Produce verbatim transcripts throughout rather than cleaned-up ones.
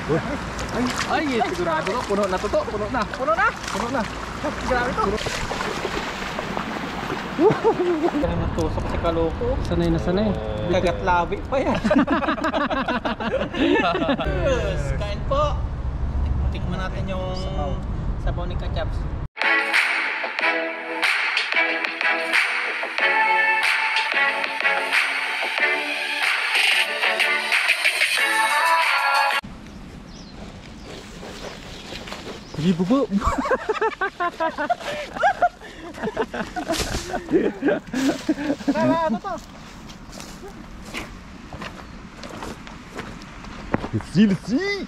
Ay, ay, sigurado ko. Puno na to to. Puno na. Puno na. Puno na. Grabe to. Kaya natusok si Kaloko. Sanay na sanay. Kagat labi pa yan. Yes, kain po. Tikman natin yung sabaw ni Kachaps. Sige, bubo. Tara, ano to? Let's see, let's see.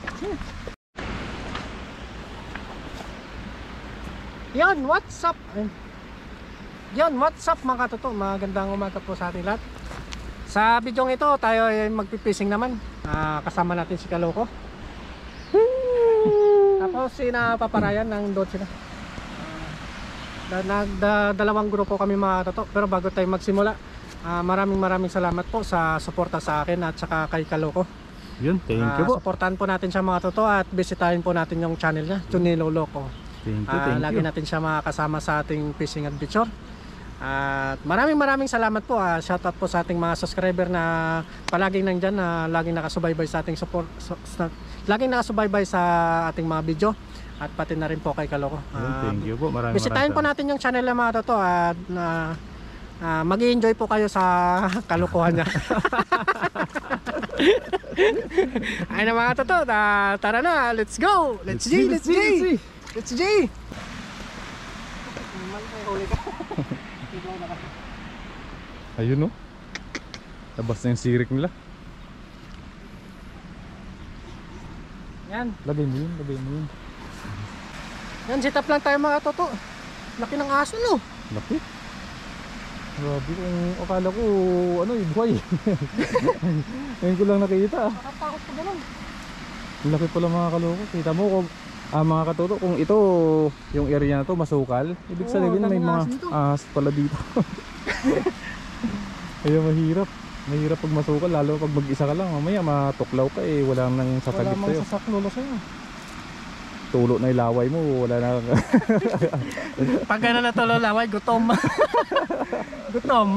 Yon, what's up? Yon, what's up mga katuto? Magandang umaga po sa ating lahat. Sa video ito, tayo ay magpipising naman. Ah, kasama natin si Kaloko. Tapos si napaparayan ng doon sila. Da, da, dalawang grupo kami mga katuto. Pero bago tayo magsimula, ah, maraming maraming salamat po sa suporta sa akin at saka kay Kaloko. Yun, thank you Ah, po. Suportahan po natin siya mga katuto at bisitahin po natin yung channel niya, Chunilo Loco. Thank you, Uh, thank lagi you. natin siya makakasama sa ating fishing adventure. At maraming maraming salamat po. Uh, shoutout po sa ating mga subscriber na palaging nandyan, na laging nakasubaybay sa ating support, so, sa, laging nakasubaybay sa ating mga video. At pati na rin po kay Kaloko. Yun, thank you po. Maraming Bisitahin po maraming natin yung channel ng mga toto at uh, uh, mag-i-enjoy po kayo sa kalokohan niya. Ay na mga toto, uh, tara na, let's go! Let's G! Let's G! Let's G! Ayun, no? Labas na yung sirik nila. Yan. Lagay mo yun, lagay mo yun. Yan, sit up lang tayo mga toto. Laki ng aso, no? Laki. Grabe, kung akala ko, ano eh, buhay. Ngayon ko lang nakita. Nakatakot ko ganun. Laki pala mga kaloko. Kita mo kung ah, mga katuto, kung ito yung area na to masukal, ibig Oo, sabihin may daming mga ahas dito. ahas pala dito. Kaya mahirap. Mahirap pag masukal, lalo pag mag-isa ka lang. Mamaya matuklaw ka eh, wala nang Wala sasagip mang sa'yo. sasaklolo sa'yo. Tulo na ilaway mo, wala na. Pag gano'n na tulo laway, gutom. Gutom.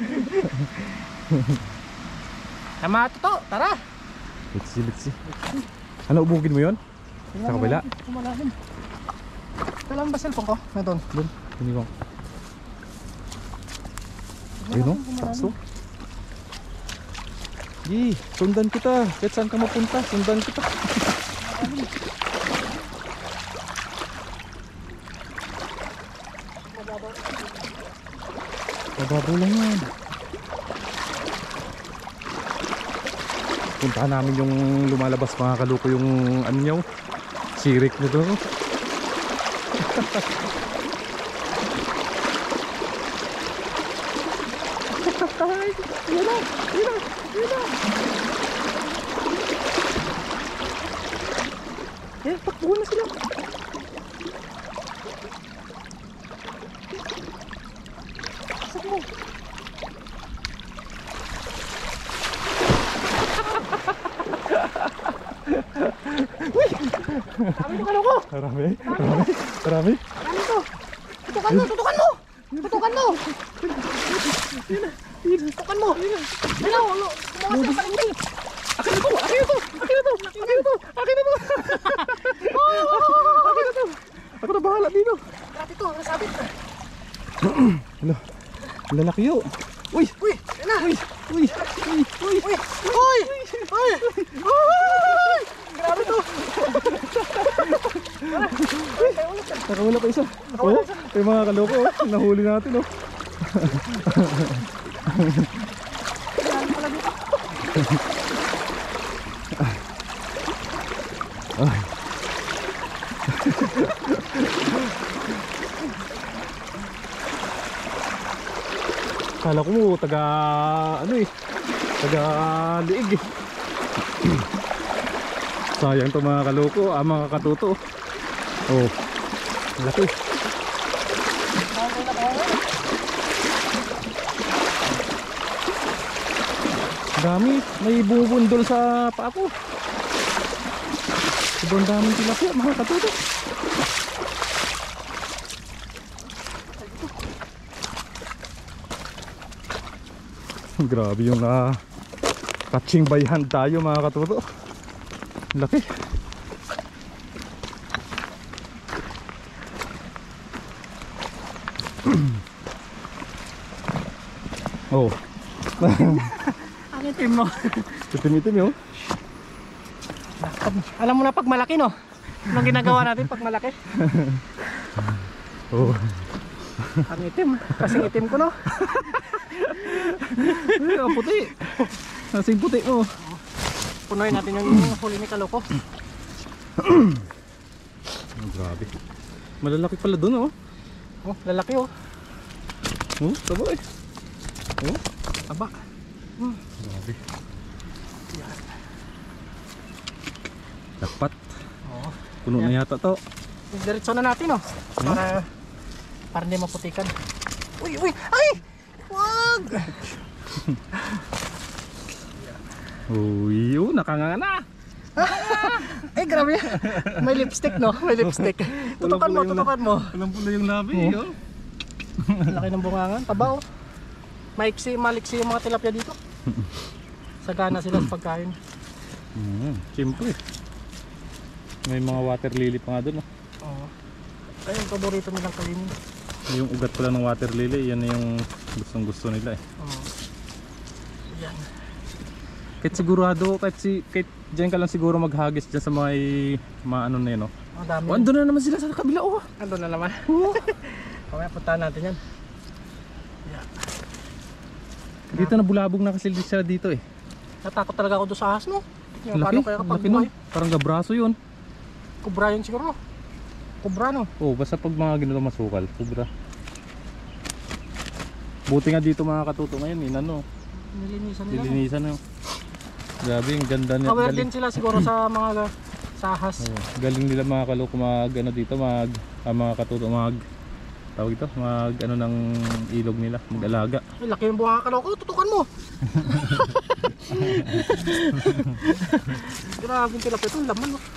Ay mga toto, tara. Let's see, let's see. Ano, ubugin mo yun? Sa kabila? Kumalalim. Kailan ba cellphone ko? Na doon. Doon, hindi ko. Ayun o, sakso. Gi, sundan kita. Kahit saan ka mapunta, sundan kita. Mababaw lang yan. Puntahan namin yung lumalabas mga kaloko, yung ano nyo, sirik na doon. Ay, yun na, yun na, yun na. Eh, takbuhan na sila. Sak mo. Uy! Sabi mo kaloko! Marami, marami, marami. Ano to? Tutukan mo, tutukan mo! Tutukan mo! Tutukan mo! Hello, hello! Kumakas na paling ring! Akin na to, akin na to, akin na to, akin na to, akin na to. Akin na to. Ako na bahala dito. Grabe to, nasabit! Ano? Lalaki yun. Uy! Uy! Yan na! Uy! Uy! Uy! Uy! Uy! Uy! Uy! Uy! Grabe to! Nakawala pa isa. Oh, yung mga kaloko, oh. Nahuli natin, oh. Grabe pala dito! Ay. Kala ko mo taga ano eh, taga liig eh. Sayang to mga kaloko, ah, mga katuto. Oh, laki. Dami, may bubundol sa paa ko. Sobrang daming tilapia mga katuto. Grabe yung na catching by hand tayo mga katuto. Laki. Oh. Ang itim mo. Itim-itim yun. Alam mo na pag malaki no? Anong ginagawa natin pag malaki? Oh. Ang itim. Kasing itim ko no? Ay, ang puti. Nasing puti mo. Punoy natin yung huli ni Kaloko. Oh, grabe. Malalaki pala dun oh. Oh, lalaki oh. Oh, taba eh. Oh, Aba. hmm. Grabe. Dapat. Oo. Puno na yata to. Diretso na natin oh. Para para hindi maputikan. Uy, uy. Ay! Wag! Uy, oh, nakanganga na. Ay, grabe. May lipstick no? May lipstick. Tutukan mo, tutukan mo. Walang pula yung labi Oh. oh. Laki ng bungangan. Taba oh. Maiksi, maliksi yung mga tilapia dito. Sagana sila sa pagkain. Mm, siyempre. May mga water lily pa nga dun oh. Oo. Kaya yung paborito nilang kainin. Yung ugat pala ng water lily, yan na yung gustong gusto nila eh. Oo. Yan. Kahit sigurado, kahit, si, kahit dyan ka lang siguro maghagis dyan sa mga, mga ano na yun oh. Ang dami. Oh, andun na naman sila sa kabila oh. Ando na naman. Kaya puntahan natin yan. Yan. Dito na bulabog na kasi sila dito eh. Natakot talaga ako doon sa ahas no? Yung Laki, paano kaya ang kapag laki nun. buhay? Parang gabraso yun. Kubra yun siguro. Kubra no? Oh, basta pag mga ganito masukal, sobra. Buti nga dito mga katuto ngayon, inano, Nilinisan nila. nilinisan na. Grabe, yung ganda niya. Aware Galing, din sila siguro sa mga sa ahas. oh, galing nila mga kaloko mag ano dito, mag ah, mga katuto mag tawag ito, mag ano ng ilog nila, mag-alaga. Ay, laki yung bunga Kaloko. Tutukan mo. Grabe yung tilapia ito. Laman no?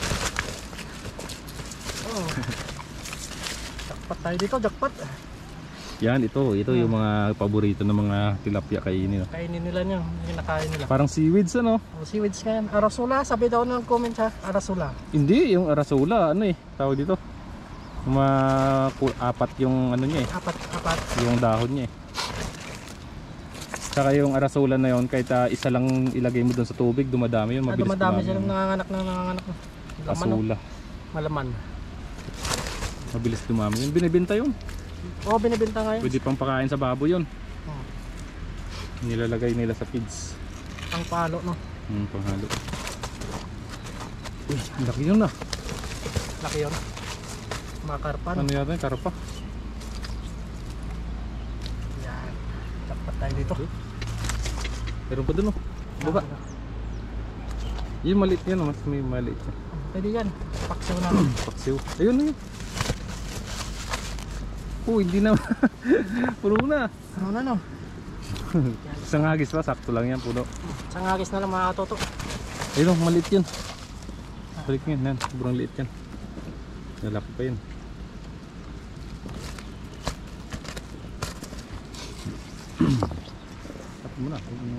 Oh. Jackpot tayo dito. Jackpot. Yan, ito, ito yung mga paborito ng mga tilapia kainin. Kainin nila niyo. Yung kinakain nila. Parang seaweeds ano? Oh, seaweeds nga yan. Arasula. Sabi daw ng comment ha. Arasula. Hindi, yung arasula, ano eh, tawag dito. Mga ku- apat yung ano niya eh, Apat. Apat. yung dahon niya eh. Saka yung arasula na yon, kahit uh, isa lang ilagay mo dun sa tubig, dumadami yun, Ah, mabilis dumadami dumami silang yung nanganganak na nanganganak. Laman no? asula. Malaman. Mabilis dumami yun, binibenta yun. Oo, oh, binibenta nga yun. Pwede pang pakain sa baboy yun. Oh. Nilalagay nila sa feeds. Ang palo no. Hmm, panghalo. Uy, ang laki yun ah. Laki yun. Mga karpan. Ano yata yung karpa? Yan. Jackpot tayo dito. Meron pa dun oh. Baba. Yung maliit yan, mas may maliit yan. Pwede yan. Paksiw natin. Paksiw. Ayun na yun. Oh, hindi na. Puno na. Ano na no? Isang hagis pa, sakto lang yan, puno. Sangagis na lang mga katoto. Ayun oh, maliit yun. Balik yun, yan. Sobrang liit yan. Nalaki pa yun. Tapos mo na.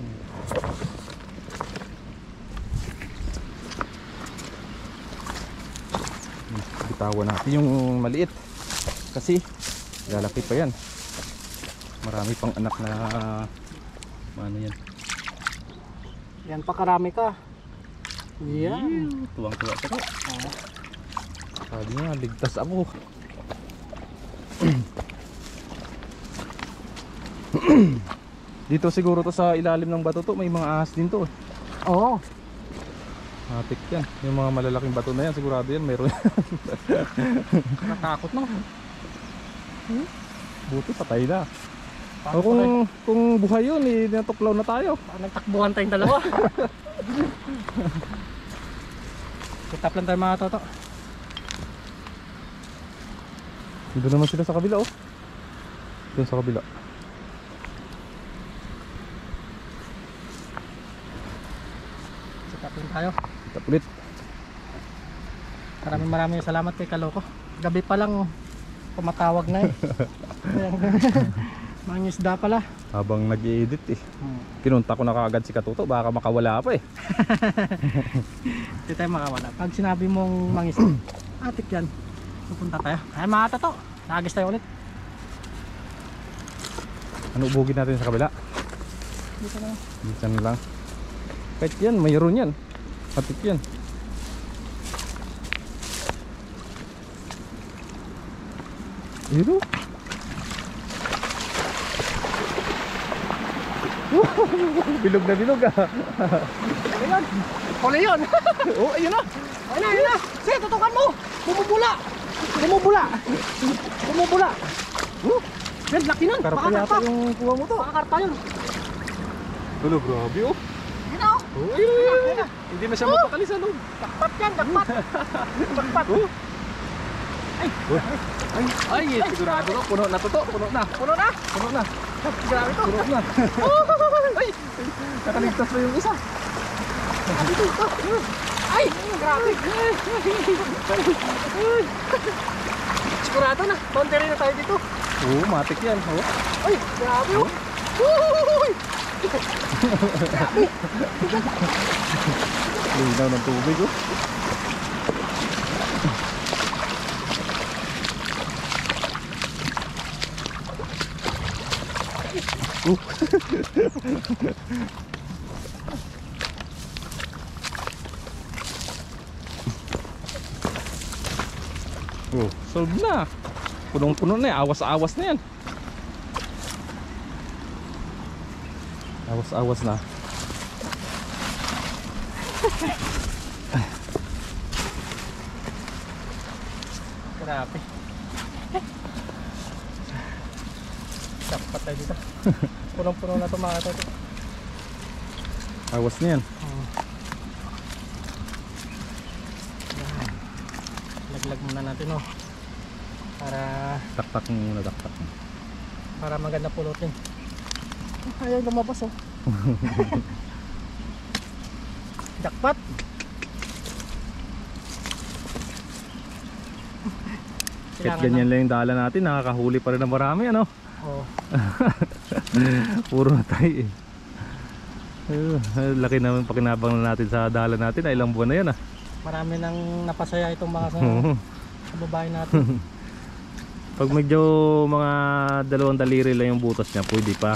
Bitawan natin yung maliit. Kasi lalaki pa yan. Marami pang anak na ano yan. Yan pa karami ka. Yan. Tuwang-tuwa ka. Sabi niya, ligtas ako. Dito siguro to sa ilalim ng bato to, may mga ahas din to. Oo. Matik yan. Yung mga malalaking bato na yan, sigurado yan, meron. Natakot no. Hmm? Buti patay na. Paano O kung, pa kayo? kung buhay yun, eh, natuklaw na tayo. Baka nagtakbuhan tayong dalawa. Kitap lang tayo mga toto. Dito naman sila sa kabila oh. Doon sa kabila. Kitap lang tayo. Kita ulit. Maraming maraming salamat kay Kaloko. Gabi pa lang tumatawag na eh. Mga isda pala. Habang nag-i-edit eh. Kinunta ko na kaagad si Katuto, baka makawala pa eh. Hindi tayo makawala. Pag sinabi mong mangisda, atik yan. Pupunta tayo. Ay mga tato, nagis tayo ulit. Ano ubugin natin sa kabila? Dito na. Dito na lang. Kahit yan, mayroon yan. Atik yan. Ito. Bilog na bilog ah. Ayun! Huli yun! Oh, ayun na. Ayun na, ayun na! Sige, tutukan mo! Bumubula! Bumubula! Bumubula! Oh, yan, laki nun! Karpa Baka yata karpa! yung kuha mo to. Baka karpa yun! Tulo, grabe oh. Ayun na! Oh, ayun, ayun, ayun. Hindi na siya mapakali sa loob. Dakpat yan! Dakpat! Dakpat! Oh. Ay, ay, ay, ay, sigurado no, puno na to to, puno na, Puno na! puno na, Grabe to! puno na. Ay, nakaligtas na yung isa. Dito, ito! Ay! Grabe! Sigurado na! Boundary na tayo dito! Oo, oh, matik yan. Oh. Ay! Grabe oh! Uy! Linaw ng tubig oh. Uh. Oh, solve na. Punong-puno na eh. Awas-awas na yan. Awas-awas na. Grabe. Dapat tayo dito. Punong-puno na ito mga tayo. Awas na yan. Laglag muna natin oh. Para Taktak mo muna, taktak mo. para maganda pulutin. Ayaw lumabas oh. Jakpat. Kahit ganyan lang yung dala natin, nakakahuli pa rin ng marami ano. Oh. Puro na tayo eh. Uh, laki naman pakinabang na natin sa dala natin. Ay, ilang buwan na yan ah. Marami nang napasaya itong mga sa, sa babae natin. Pag medyo mga dalawang daliri lang yung butas niya, pwede pa.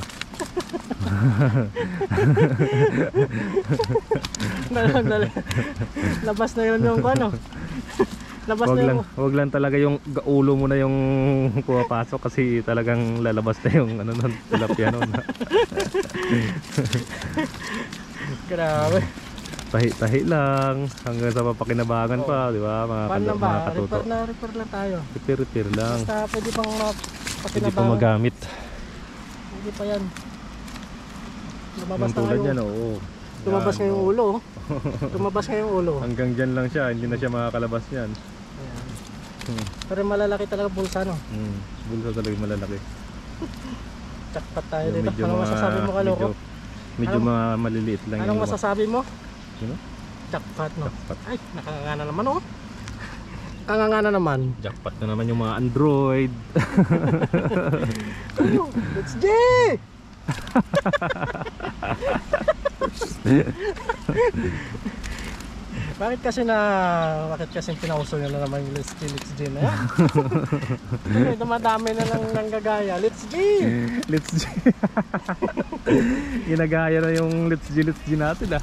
Labas na yun yung ano. Labas Wag na lang, yung wag lang talaga yung ulo mo na yung pumapasok kasi talagang lalabas na yung ano nun, tilapia nun. grabe. Tahi-tahi lang hanggang sa papakinabangan pa, di ba? Mga, Paano kal- ba? mga katuto. Repair na repair lang tayo. Repair-repair lang. Basta pwede pang Pwede pa mapakinabangan. magamit. Pwede pa yan. Lumabas Yung na tulad nga yan, yung, oo. lumabas Yan, nga yung oo. ulo. oh. Lumabas nga yung ulo. Hanggang dyan lang siya, hindi na siya makakalabas yan. Ayan. Hmm. Pero malalaki talaga bulsa no. Hmm. Bulsa talaga malalaki. Jackpot tayo Yung dito. Anong mga- masasabi mo Kaloko? Medyo, medyo Anong- mga maliliit lang Anong yung masasabi mo? Sino? Jackpot no. Jackpot. Ay, nakakangana naman oh. Nakakangana naman. Jackpot na naman yung mga Android. Oh, let's G! Bakit kasi na bakit kasi pinauso nyo na naman yung Let's G, Let's G na yan? Kasi dumadami na lang ng gagaya. Let's G! Let's G. Ginagaya na yung Let's G, Let's G natin ah.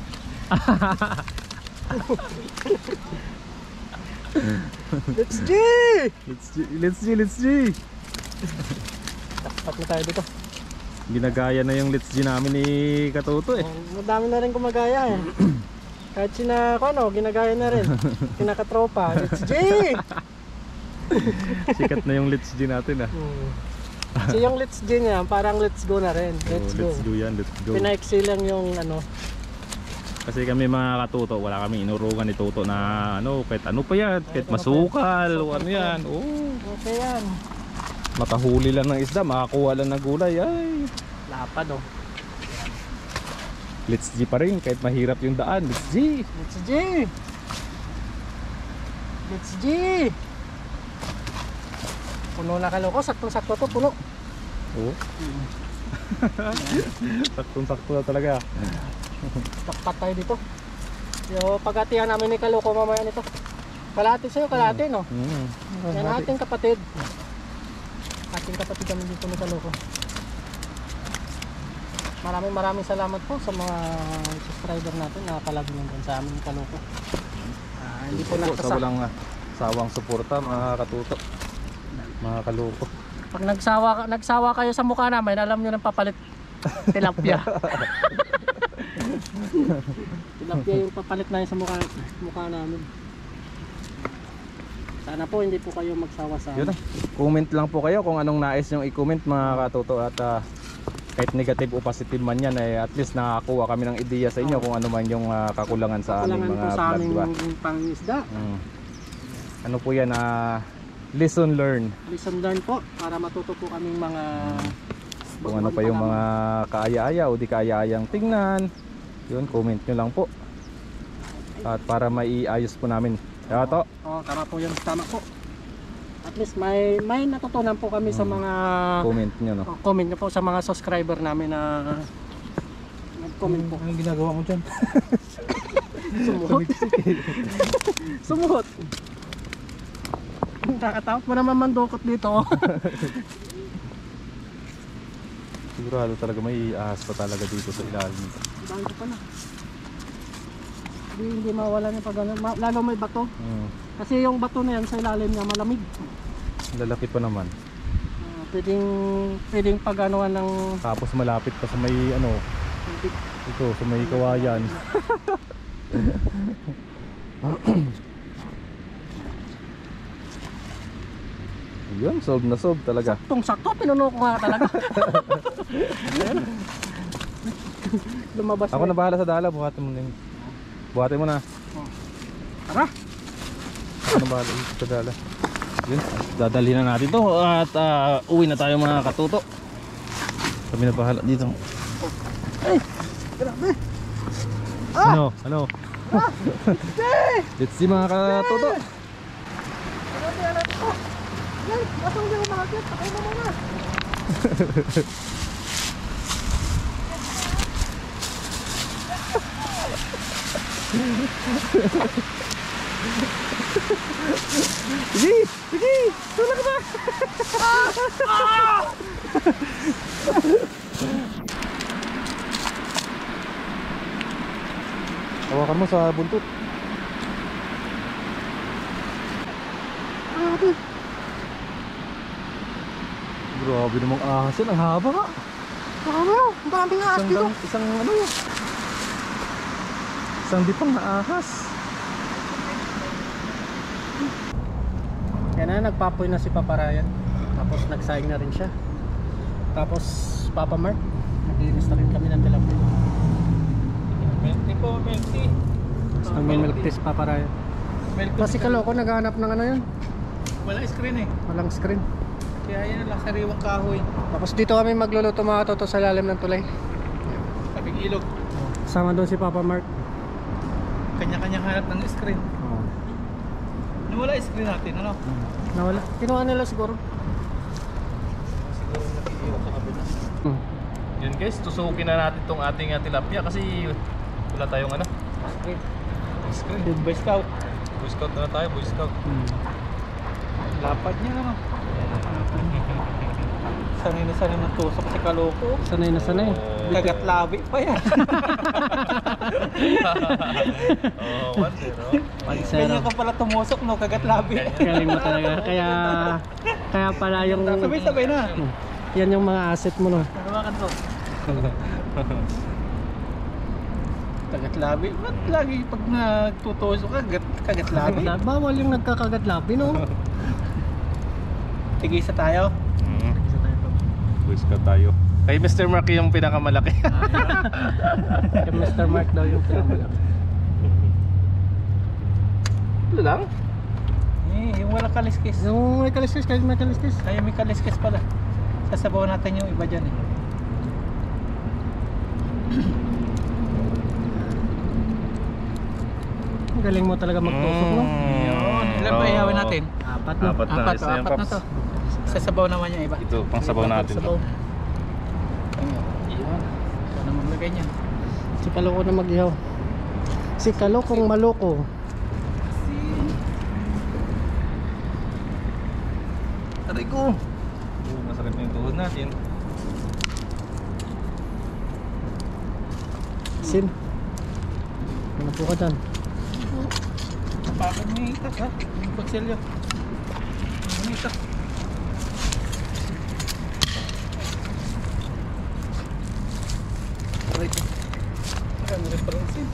Let's G! Let's G, Let's G, Let's G. Dapat na tayo dito. Ginagaya na yung Let's G namin ni Katuto eh. Oh, madami na rin kumagaya eh. Kahit sina, kung ano, ginagaya na rin. Kinakatropa. Let's G! Sikat na yung Let's G natin ah. Hmm. So yung Let's G niya, parang let's go na rin. Let's Oh, go. let's do yan, let's go. Pinaiksi lang yung ano. Kasi kami mga Katuto, wala kami inurungan ni Tuto na ano, kahit ano pa yan, kahit masukal o ano yan. Oh, Okay yan. makahuli lang ng isda, makakuha lang ng gulay. Ay, Lapad oh. Let's G pa rin, kahit mahirap yung daan. Let's G. Let's G! Let's G! Puno na kaloko, saktong-sakto to, puno. Oo. Saktong-sakto na talaga. Takpat tayo dito. Yung pag-atihan namin ni kaloko mamaya nito. Kalahati sa'yo, kalahati no? Mm. Yan ating kapatid. Ating kapatid kami dito ni kaloko. Maraming maraming salamat po sa mga subscriber natin na palagi nandun sa amin ni kaloko. Ah, hindi po Sa nagsasa. walang ah, sawang suporta mga katuto. Mga kaloko. Pag nagsawa, nagsawa kayo sa mukha namin, alam nyo nang papalit tilapia. Tilapia yung papalit na yun sa mukha, mukha namin. Sana po hindi po kayo magsawa sa Yun na. Comment lang po kayo kung anong nais yung i-comment mga katuto at ah, kahit negative o positive man yan eh, at least nakakuha kami ng ideya sa inyo kung ano man yung ah, kakulangan sa aming kakulangan po mga sa vlog, aming diba? pangisda. Mm. Ano po yan, ah, lesson learned. Listen learn po para matuto po kaming mga Kung ano pa yung mga kaaya-aya o di kaaya-ayang tingnan, yun, comment nyo lang po. At para maiayos po namin. Kaya to, Oh, tama po yun, tama po. At least may may natutunan po kami sa mga comment nyo, no? oh, comment nyo po sa mga subscriber namin na nag-comment po. Anong ginagawa mo dyan? Sumuhot. Sumuhot. Nakatapos mo naman mandukot dito. Sigurado talaga may ahas pa talaga dito sa ilalim. Dahil ko pa na. Hindi, hindi mawala niya pag ano. Ma- lalo may bato. Mm. Kasi yung bato na yan sa ilalim niya malamig. Lalaki pa naman. Uh, pwedeng, pwedeng pag-anuan ng Tapos malapit pa sa may ano, ito sa may kawayan. Yun, solve na solve talaga. saktong-sakto. Pinuno ko nga talaga. Ayan. Lumabas Ako na bahala sa dala, buhatin mo na yun. Buhatin mo na. Tara. Ako na bahala sa dala. Yun, dadalhin na natin to at ah, uwi na tayo mga katuto. Kami na bahala dito. Ay, grabe. Ano? Ano? Let's see mga katuto. Grabe, alam ko. Yan, basang di ako makakit. Takay mo muna. Sige! Sige! Tulak na! Hawakan mo sa buntot. Grabe. Grabe namang ahas yan. Ang haba nga. Grabe oh. Ang daming ahas Isang, dito. dang- isang ano yun? Isang dipang na ahas. Yan na, nagpapoy na si Papa Ryan. Tapos nagsaing na rin siya. Tapos Papa Mark, naglinis na rin kami ng tilapia. Melty po, melty. Tapos nag-milk tea si Papa Ryan. Melty. Kasi kaloko naghahanap ng ano yun, Wala screen eh. walang screen. Kaya yan lang, sariwang kahoy. Tapos dito kami magluluto mga toto sa lalim ng tulay. Tabing ilog. Kasama doon si Papa Mark. Kanya-kanya hanap ng screen. Oh. Nawala screen natin, ano? Nawala. Kinuha nila siguro. Siguro nakikiwa sa kabila. Hmm. Yun guys, tusukin na natin tong ating uh, tilapia kasi wala tayong ano. Screen. Screen. Boy Scout. Boy Scout na tayo, Boy Scout. Hmm. Lapad niya, ano? Sanay na sanay magtusok si Kaloko. Sanay na sanay. Kagat labi pa yan. Oh, one zero. Pag Ganyan ka pala tumusok, no? Kagat labi. Galing mo talaga. Kaya kaya pala yung Sabay-sabay na. yan yung mga asset mo no. Nawakan to. Kagat labi. Ba't lagi pag nagtutusok ka, kagat, kagat labi? Bawal yung nagkakagat labi no. Tigisa tayo. Mm. Boy Scout tayo. Kay Mister Mark yung pinakamalaki. Kay Mister Mark daw yung pinakamalaki. Ito lang? Eh, yung wala kaliskis. Yung may kaliskis, kahit may kaliskis. Ay, may kaliskis pala. Sasabaw natin yung iba dyan eh. Galing mo talaga magtusok no. Yun, Ilan pa ihawin natin? Apat na. Apat na. Apat, Isa oh, yan, apat na Paps. to. Sa sabaw naman yung iba. Ito, pang sabaw natin. Sabaw. Ayun. Iyon. Ito na maglagay niyan. Si Kaloko na mag-ihaw. Si Kalokong maloko. Aray ko! Oh, masakit na yung tuhod natin. Sin. Ano po ka dyan? Napakad mo yung itas ha. Yung kutsilyo. Yung itas. Aray ko. Saka mo rin parang sin.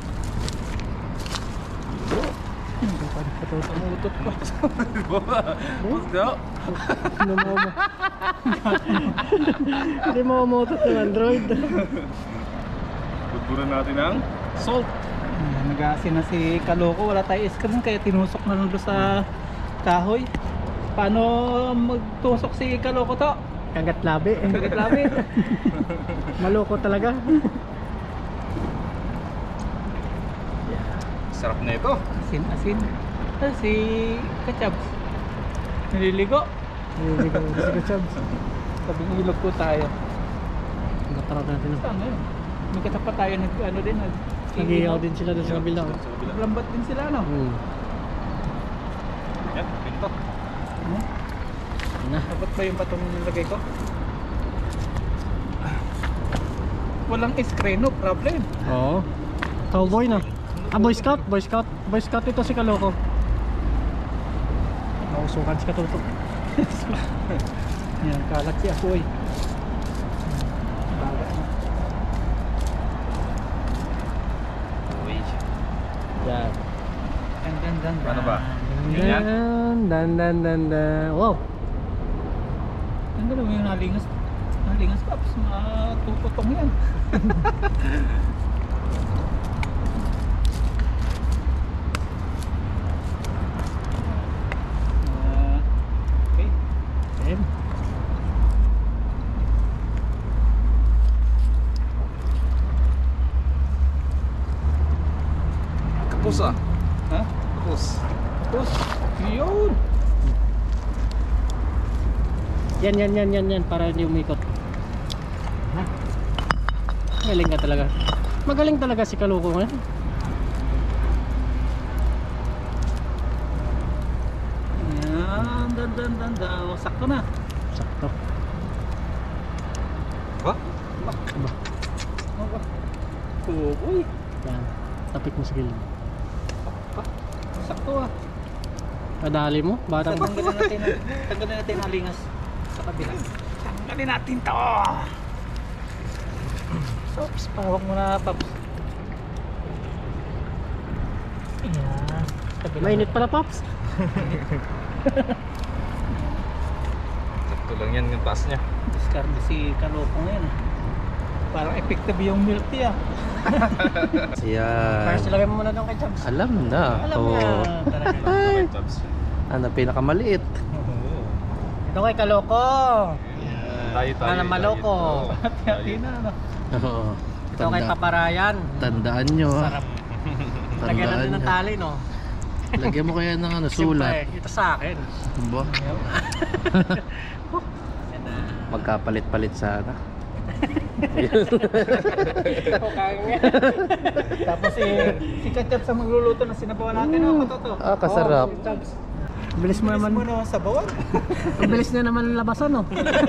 Pamutot ko. Gusto? Hindi mo mo. Hindi mo umutot ng Android. Tuturan natin ang salt. Ayan, nag-aasin na si Kaloko. Wala tayo iskrin kaya tinusok na lang doon sa kahoy. Paano magtusok si Kaloko to? Kagat labi. Kagat labi. Maloko talaga. Sarap na ito. Asin, asin. Ah, si Kachabs. Nililigo. Hindi ko kasi ko Chabs. Tabing ilog po tayo. Natarap natin. Saan ngayon? May katapat tayo nag ano din. Nag Nag-ihaw din sila doon sa kabila. Lambat din sila no? Hmm. Yan, pinto. Ano? Na. Dapat ba yung patong nilagay ko? Walang screen, no problem. Oo. Cowboy na. Ah, Boy Scout, Boy Scout. Boy Scout ito si Kaloko. Nausukan si Katuto. Yan, kalat si Akoy. Baga na. Uy. Yan. Dan, dan, dan, dan. Ano ba? Ganyan? Dan, dan, dan, dan, dan. Wow. Ang gano'n mo yung nalingas. Nalingas paps, matututong yan. Ah, okay. Ayan. Kapus ah. Ha? Kapus. Tapos, yun. Yan, yan, yan, yan, yan. Para hindi umikot. Ha? Magaling ka talaga. Magaling talaga si Kaloko ngayon. Yan, dan, dan, dan, dan. O, sakto na. Sakto. Ba? Ba. Oh, uy. Yan. Tapik mo sa gilid. Sakto ah. Kadali mo? Batang Sa tanggalin natin, tanggalin natin ang lingas sa kabila. Tanggalin natin to. Oops, pahawak mo na, Paps. Ayan. Kabila. Mainit pala, Pops. Sakto lang yan yung taas niya. Discard si Kaloko ngayon. Parang effective yung milk tea ah. Yan. First, ilagay mo muna doon kay Jobs. Alam na. Alam mo Oo. na talaga. Ay! Ano, pinakamaliit. Ito kay Kaloko. Tayo tayo. Ano, maloko. Hati-hati na ano. Oo. Ito kay Tanda, Paparayan. tandaan nyo. ah. Sarap. Lagyan Tandaan natin ng nyo. tali, no? Lagyan mo kaya ng ano, Siyempre, sulat. ito sa akin. Ba? Magkapalit-palit sana. Tapos si si Kachabs ang magluluto na sinabawan natin. Ano to to? Ah, kasarap. Oh, Jobs. Bilis mo Bilis naman. mo naman sa bawan. Ang bilis na naman labasan, no?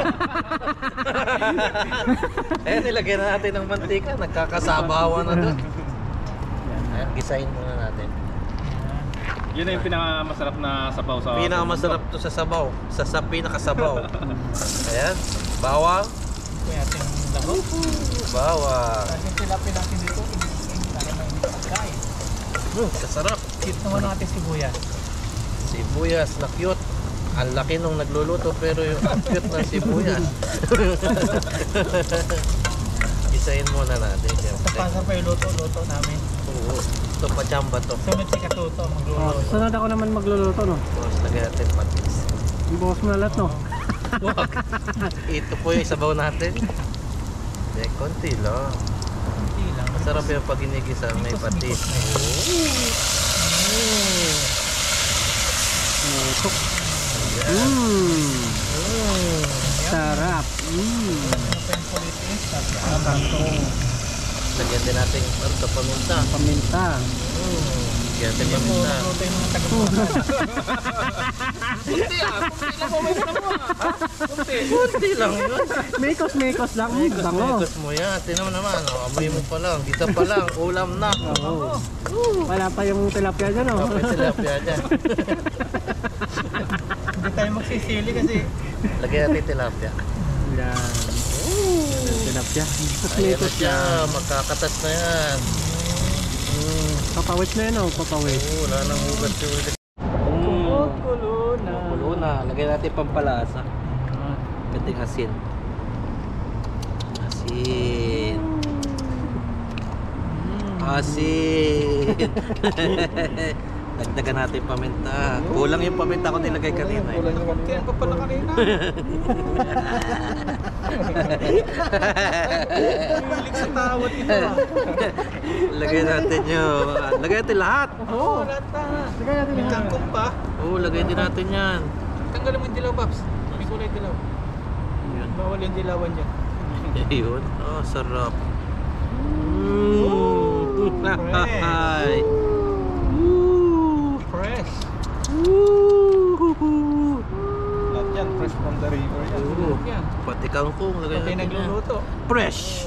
Eh, nilagyan na natin ng mantika. Nagkakasabawan na doon. Ayan, gisahin muna natin. Yun na yung pinakamasarap na sabaw sa... Pinakamasarap to sa sabaw. Sa, sa pinakasabaw. Ayan. Bawang. Kaya ating laro. Bawang. Kasi sila natin dito. Para may pagkain. Hmm, kasarap. Cute naman natin sibuyas. Sibuyas na cute. Ang laki nung nagluluto pero yung ang cute na sibuyas. Isahin muna natin Sa siyempre. pasa pa yung luto-luto namin. Oo. Ito pa chamba to. Sunod si Katuto Oh, magluluto. sunod ako naman magluluto, no? Tapos lagyan natin patis. Ibuhos mo na lahat, no? Wag. Ito po yung sabaw natin. Eh, konti lang. Hindi lang. Masarap yung pag inigisa may patis. Oo. pasok. Mmm. Sarap. Mmm. Lagyan din natin ano sa paminta. Paminta. Lagyan natin paminta. Kunti ah, kunti lang mamay na mo ah. Kunti. Kunti lang yun. Mekos-mekos lang. Mm, bango. Mekos mo yan. Tinan mo naman. Oh, amoy mo pa lang. Gisa pa lang. Ulam na. Oo. Wala pa yung tilapia dyan, oh. Kapit tilapia dyan. Hindi tayo magsisili kasi Lagyan natin tilapia. Yan. Tilapia. Ayan na Mekos-mekos siya. yan. Magkakatas na yan. Mm. Papawit na yan, oh. Papawit. Oo, wala nang ugat yung ulit. kulo na. Kulo na. Lagyan natin pampalasa. Kating asin. Asin. Asin. Dagdagan natin paminta. Kulang yung paminta ko nilagay kanina. Eh. Kulang yung kunti. Ano pa pala kanina? Hilig sa tawad ito ah. Lagay natin yung... Lagay natin lahat. Oo, lahat na. Sige natin May yan. kangkong pa. Oo, lagay din natin yan. Tanggalin mo yung dilaw, Paps. May kulay dilaw. Yun. Bawal yung dilawan dyan. Ayun. Oh, sarap. Mm. Ay. Fresh. Woo! Lahat yan, fresh from the river yan. Oo. Yan. Pati kangkong. Lagay Pati natin yan. nagluluto. Fresh!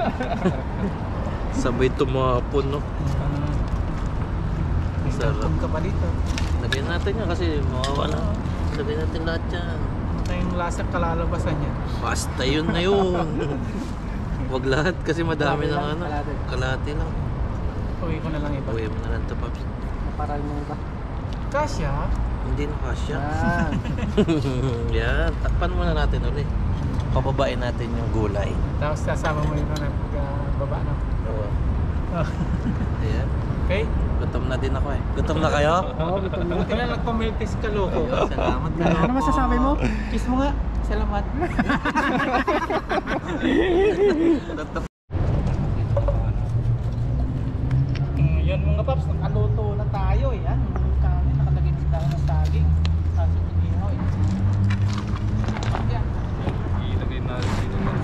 Sabay tumapon, no? May Sarap. kangkong ka pa dito. Lagyan natin yan kasi mawawala. Lagyan natin lahat yan. Ito yung lasang kalalabasan yan. Basta yun na yun. Huwag lahat kasi madami ng ano. Kalahati lang. Uwi ko na lang iba. Uwi mo na lang ito, Paps. Paral mo ba? Kasya? Hindi na kasya. Yan. Yan. Takpan muna natin ulit. Pababain natin yung gulay. Tapos sasama mo yun na pagbaba na. Oo. Ayan. Okay? Gutom na din ako eh. Gutom na kayo? Oo, gutom na. Buti na nagpamiltis ka, loko. Salamat ka. Ano masasabi mo? Kiss mo nga. Salamat. Yan mga paps, nakaluto na tayo. Yan, yung kanin, nakalagay na sa dahon ng saging. Kaso hindi ho eh. Yan. Ilagay na dito mo.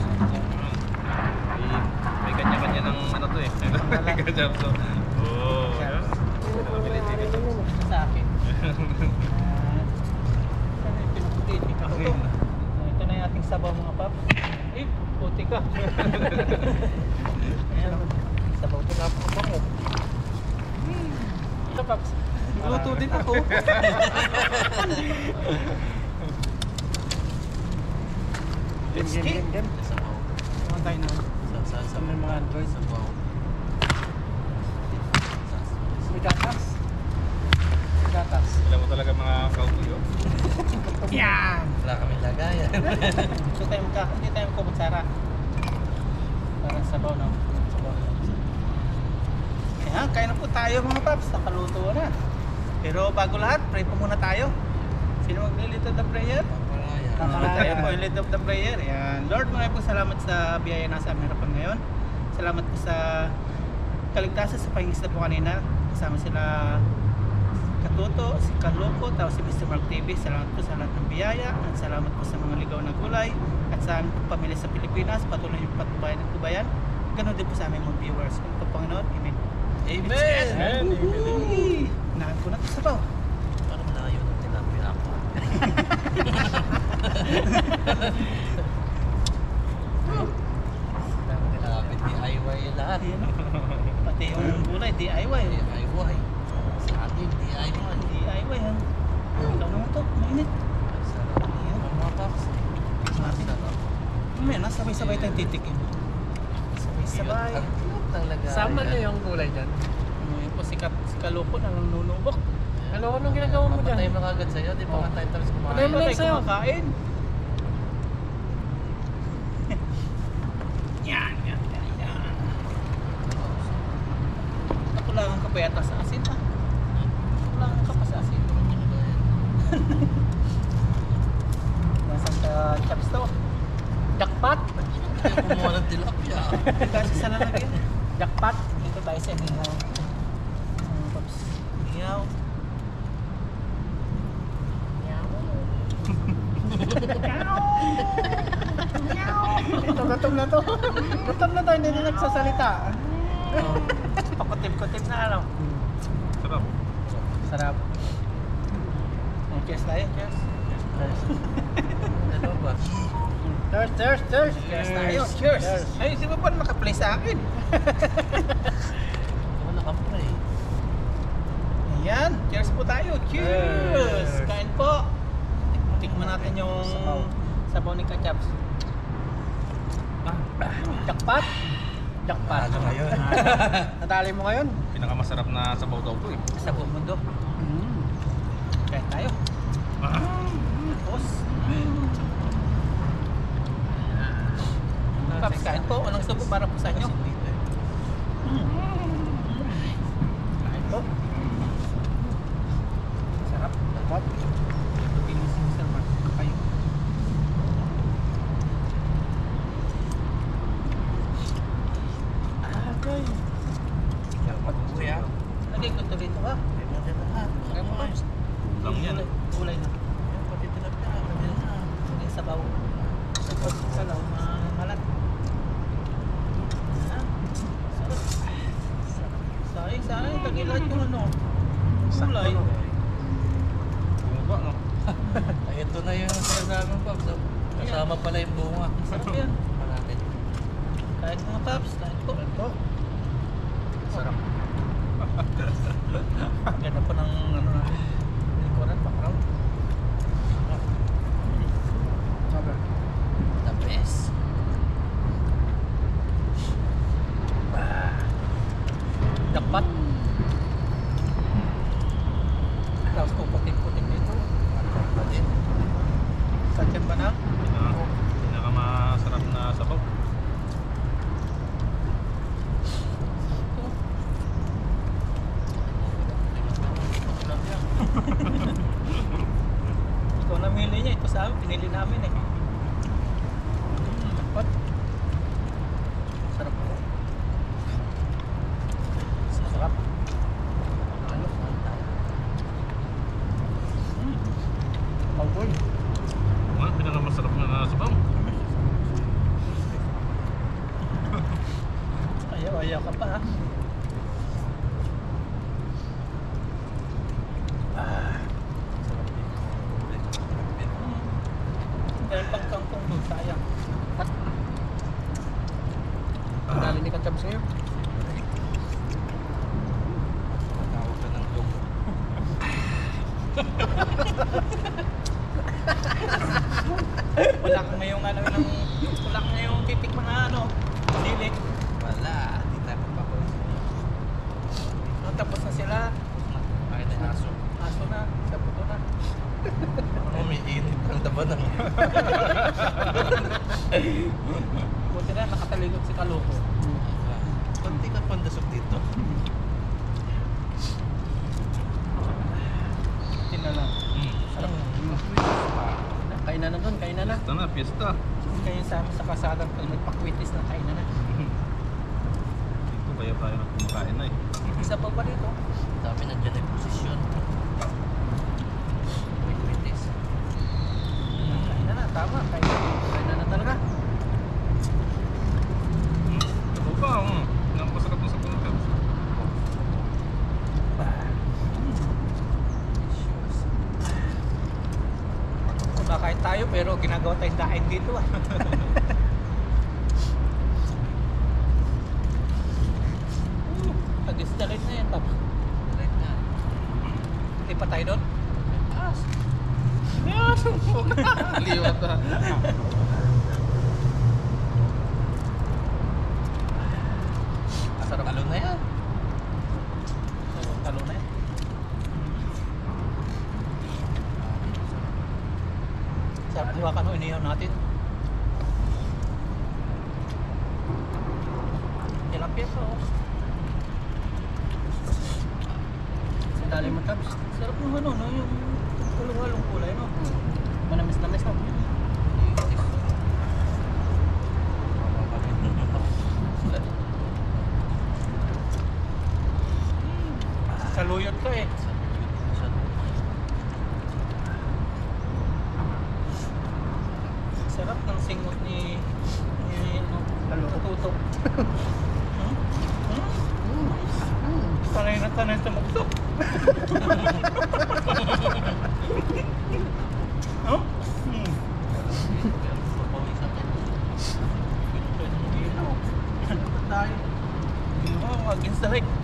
May kanya-kanya ng ano to eh. Kanya to. Oh, Yan. yan. Sa akin. Ah, Sana yung pinuputi, hindi ka ito. Ito na yung ating sabaw mga paps. Eh, puti ka. Ayan, sabaw ko na po mo. Ito paps, luto din ako. Let's Game, eat. game, game. Kumain tayo na. Sa sa sa May mga Android. Sa baw. May gatas. May gatas. Alam mo talaga mga cowboy oh. Yan! Wala kaming lagayan. So tayo magka, hindi tayo magkukutsara. Parang sabaw na. Sabaw na. Ayan, kaya na po tayo mga paps. Nakaluto na. Pero bago lahat, pray po muna tayo. Sino mag-lead of the prayer? Papalaya. Tayo po yung lead of the prayer. Ayan. Lord, maraming po salamat sa biyaya na sa aming harapan ngayon. Salamat po sa kaligtasan sa pangingisda po kanina. Kasama sila Katuto, si Kaloko, tapos si mister Mark T V. Salamat po sa lahat ng biyaya. At salamat po sa mga ligaw na gulay. At sa aming pamilya sa Pilipinas, patuloy yung patubayan at kubayan. Ganon din po sa aming mga viewers. Kung ito Panginoon, Amen. Amen! Amen. Uy! Nahan ko na ito sa baw. Parang malayo ng tilapia ako. Tilapia D I Y lahat. Ayan, pati yung gulay, D I Y. D I Y. Sa atin, D I Y. D I Y yan. Ikaw naman to, mainit. Sarap. Ang mga paps. Natin. Mamaya na, sabay-sabay tayong titikin. Sabay-sabay. Talaga. Sama niyo yung gulay dyan. Ngayon po si, Ka, si Kaloko na nanunubok. Ano, anong ginagawa mo dyan? Papatay mo kagad sa'yo. Di pa nga tayo tapos kumain. Patay mo lang sa'yo. Kumakain. Yan, yan, yan, yan. Nakulangan ka pa yata sa asin ha? Nakulangan ka pa sa asin. Nasaan ka chops to? Jackpot? Hindi kumuha ng tilapia. Kasi sa lalagyan. Jackpot? Dito tayo sa Inihaw. Um, Pops. Inihaw. to. Gutom na to, hindi na nagsasalita. Oh, pakutip-kutip na ano. Sarap. Sarap. Oh, cheers tayo, cheers. Ano ba? Cheers, cheers, cheers. Cheers tayo, cheers. Ay, di ba pa naka-play sa akin? Wala ka pa eh. Ayan, cheers po tayo. Cheers! Cheers. Kain po. Tik- Tikman natin yung Sabaw. sabaw ni Kachaps. Jackpot. Jackpot. Ano ngayon? Nadali mo ngayon? Pinakamasarap na sabaw daw to eh. Sa buong mundo. Mm. Kain tayo. Tapos. Paps, kain po. Anong gusto po para po sa inyo? Kain po. Sarap. Jackpot. Pinising sir, Mark. Kayo. Okay. Kuya. Lagay ko ito dito ha. Kaya mo Paps. Lang yan. Kulay- Kulay na. Pati tilapia. Kanila na. Lagay sa bawo. Tapos sa law, malat. Ah, sarap. Sayang, sayang. Tagi lahat yung ano. Kulay. Bumaba no? Ay, ito na yung sinasabi mo, Pops. Kasama pala yung bunga. Sarap yan. Malapit. Kahit mga Paps, kahit po. Ito. Sarap. Ganda po ng ano na likuran, background. Sabi. The best. Dapat. Tapos po puting-puting dito. Pati. Sa tiyan ba na? Pinaka, pinakamasarap na sabaw. Ikaw namili niya, ito sa amin, pinili namin eh. Mm, dapat. Sarap po. Sarap. Ano? Mm. Malboy. Ano? Pinakamasarap na sabaw. Ayaw, ayaw ka pa ha. Meron pang kangkong doon, sayang. Nadali ni Kachaps ngayon. Tawag ka ng bunga. Wala kang ngayong ano, ng, wala kang ngayong titik mga ano, sili. Wala. Di tayo papakulit. Nung tapos na sila, Ay, na aso. aso na, sabuto na. Ano, may init ang taba ng... Buti na, nakatalikod si Kaloko. Kunti ka pandasok dito. Tingnan lang. Mm. Sarap. Kain na na doon, kain na na. Fiesta na, fiesta. Kayo sa amin sa kasada pag nagpakwitis na kain na na. Dito kaya tayo na kumakain na eh. Isa pa ba dito? Dami nandiyan ay posisyon. Wait, Kain na na, tama. Kain na. Kain na na talaga. Ito pa, mm. Napasarap na sabaw ng Kachaps. Kumakain tayo pero ginagawa tayong daing dito ah. Tag-installate na yan, Pap. Direct na. Hindi pa tayo doon? Taas. Liwat na. Sarap. Talo na yan. Talo na yan. Sarap hawakan ho, inihaw natin. Tilapia pa oh. Nadali mo, Chaps. Sarap nung ano, no? Yung kulong-halong kulay, no? Manamis-namis na. Saluyot ka eh. Sarap ng singot ni, ni ano, Tutok. Sanay na sanay sa mukso. Huh? Hmm. Tayo. Oh, against the lake.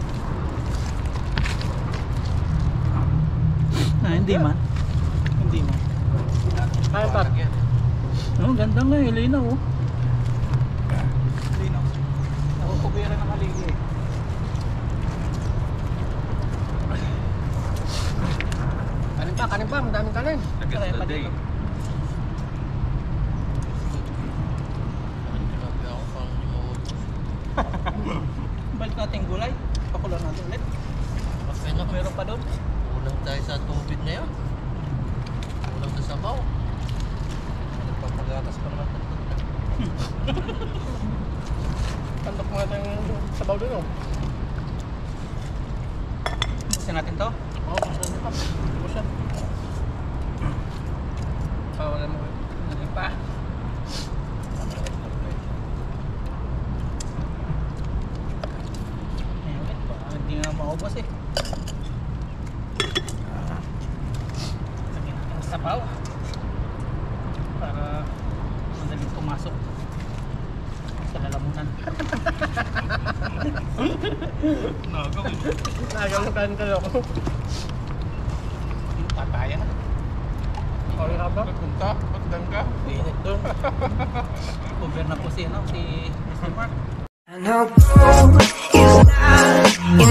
Ah, hindi man. Hindi man. Kaya pa. Oh, ganda nga eh, linaw oh. Linaw. Nakukubira ng haligi eh. Kanin pa, kanin pa, madaming kanin. Kaya pa dito. Balik natin gulay. Pakulan natin ulit. Okay na. Meron pa doon. Kulang tayo sa tubig na yun. Kulang sa sabaw. Nagpapagatas pa naman. Tandok mo natin yung sabaw doon, oh. Busin natin to. Oo, oh, busan pa. Busan. Pawalan mo. Naging pa. Ayun ulit. Baka hindi nga maubos eh. Lagyan natin ang sabaw. Para madaling pumasok sa lalamunan. Nagaw eh. Nagaw yung kanin kayo ako. Pataya na. Okay ka ba? Punta, pagdang ka. Init doon. Cover na po si, ano, si mister Mark. I know gold is not